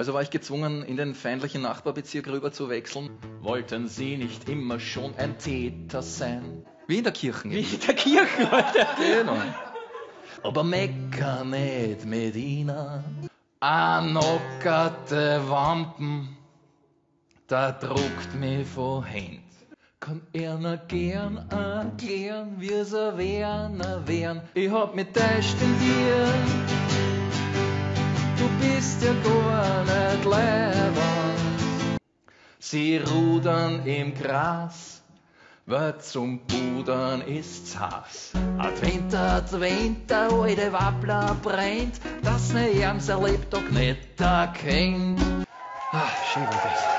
Also war ich gezwungen, in den feindlichen Nachbarbezirk rüber zu wechseln. Wollten Sie nicht immer schon ein Täter sein? Wie in der Kirche. Wie in der Kirche, Alter. Genau. Aber mecker nicht mit ihnen. Anockerte Wampen, da druckt mich von Händ. Kann einer gern erklären, wie sie wären. Ich hab mich täuscht in dir. Du bist ja gar nicht leibend. Sie rudern im Gras, weil zum Pudern ist's heiß. Advent, alte Wappler brennt, das ne Ernst erlebt doch nicht erkennt. Schön war das.